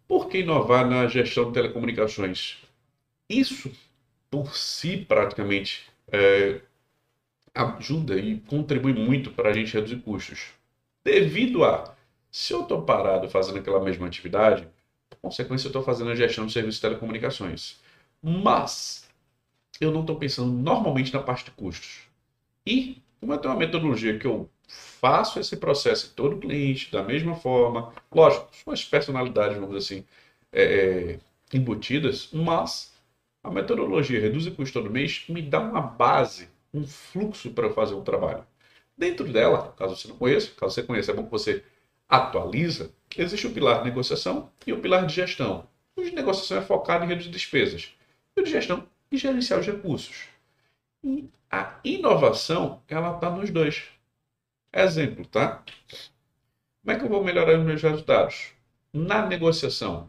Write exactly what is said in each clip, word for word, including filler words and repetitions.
Por que inovar na gestão de telecomunicações? Isso, por si, praticamente, é, ajuda e contribui muito para a gente reduzir custos. Devido a, se eu estou parado fazendo aquela mesma atividade, por consequência, eu estou fazendo a gestão de serviços de telecomunicações. Mas eu não estou pensando normalmente na parte de custos. E, como eu tenho uma metodologia que eu faço esse processo em todo cliente da mesma forma, lógico, suas personalidades, vamos dizer assim, é, é, embutidas, mas a metodologia reduz o custo todo mês me dá uma base, um fluxo para eu fazer o trabalho. Dentro dela, caso você não conheça, caso você conheça, é bom que você atualiza, existe o pilar de negociação e o pilar de gestão. O de negociação é focado em reduzir despesas. E o de gestão em gerenciar os recursos. E a inovação, ela está nos dois. Exemplo, tá? Como é que eu vou melhorar os meus resultados? Na negociação,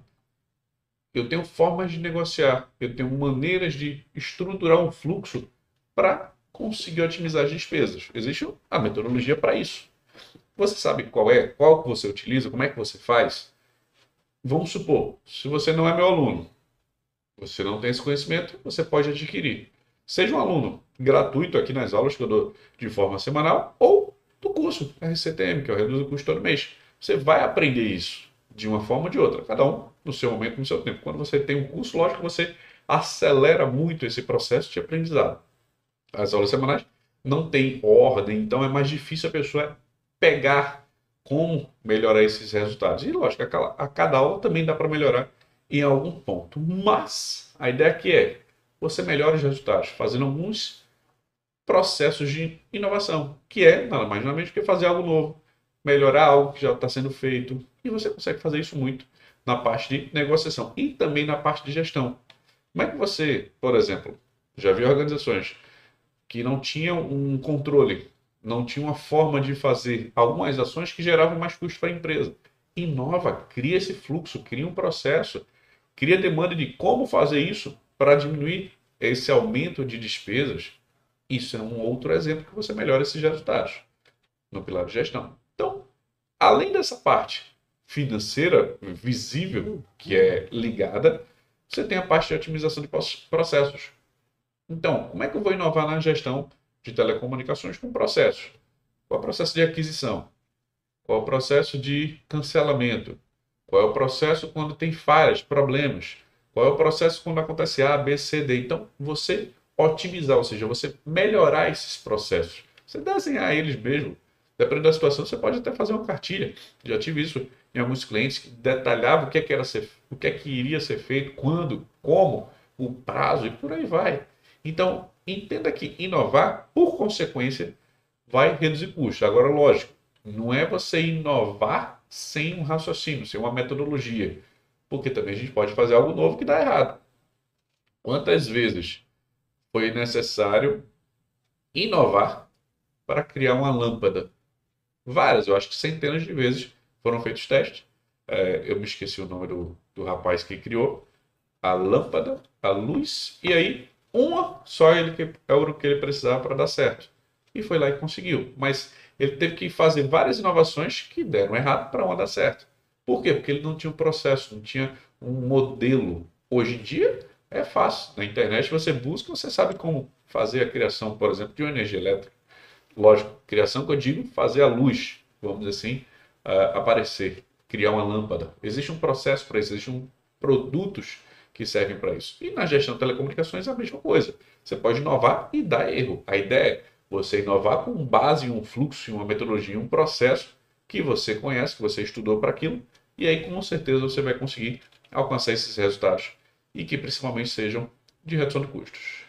eu tenho formas de negociar, eu tenho maneiras de estruturar um fluxo para conseguir otimizar as despesas. Existe a metodologia para isso. Você sabe qual é, qual que você utiliza, como é que você faz? Vamos supor, se você não é meu aluno, você não tem esse conhecimento, você pode adquirir. Seja um aluno gratuito aqui nas aulas que eu dou de forma semanal, ou do curso R C T M, que é o Reduz o Custo Todo Mês. Você vai aprender isso de uma forma ou de outra, cada um no seu momento, no seu tempo. Quando você tem um curso, lógico que você acelera muito esse processo de aprendizado. As aulas semanais não tem ordem, então é mais difícil a pessoa pegar como melhorar esses resultados. E lógico, a cada, a cada aula também dá para melhorar em algum ponto. Mas a ideia aqui é você melhora os resultados fazendo alguns processos de inovação, que é nada mais nada menos que fazer algo novo, melhorar algo que já está sendo feito. E você consegue fazer isso muito na parte de negociação e também na parte de gestão. Como é que você, por exemplo, já viu organizações que não tinham um controle, não tinham uma forma de fazer algumas ações que geravam mais custo para a empresa? Inova, cria esse fluxo, cria um processo, cria demanda de como fazer isso para diminuir esse aumento de despesas. Isso é um outro exemplo que você melhora esses resultados no pilar de gestão. Então, além dessa parte financeira visível, que é ligada, você tem a parte de otimização de processos. Então, como é que eu vou inovar na gestão de telecomunicações com processos? Qual é o processo de aquisição? Qual é o processo de cancelamento? Qual é o processo quando tem falhas, problemas? Qual é o processo quando acontece A, B, C, D? Então, você otimizar, ou seja, você melhorar esses processos. Você desenhar eles mesmo. Dependendo da situação, você pode até fazer uma cartilha. Já tive isso em alguns clientes que detalhava o que, é que, era ser, o que, é que iria ser feito, quando, como, o prazo e por aí vai. Então, entenda que inovar, por consequência, vai reduzir custos. Agora, lógico, não é você inovar sem um raciocínio, sem uma metodologia. Porque também a gente pode fazer algo novo que dá errado. Quantas vezes foi necessário inovar para criar uma lâmpada? Várias, eu acho que centenas de vezes foram feitos testes. É, eu me esqueci o nome do, do rapaz que criou a lâmpada, a luz, e aí uma só ele que é o que ele precisava para dar certo. E foi lá e conseguiu. Mas ele teve que fazer várias inovações que deram errado para uma dar certo. Por quê? Porque ele não tinha um processo, não tinha um modelo. Hoje em dia é fácil. Na internet você busca, você sabe como fazer a criação, por exemplo, de uma energia elétrica. Lógico, criação que eu digo, fazer a luz, vamos dizer assim, uh, aparecer, criar uma lâmpada. Existe um processo para isso, existem um produtos que servem para isso. E na gestão de telecomunicações é a mesma coisa. Você pode inovar e dar erro. A ideia é você inovar com base em um fluxo, em uma metodologia, em um processo que você conhece, que você estudou para aquilo, e aí com certeza você vai conseguir alcançar esses resultados e que principalmente sejam de redução de custos.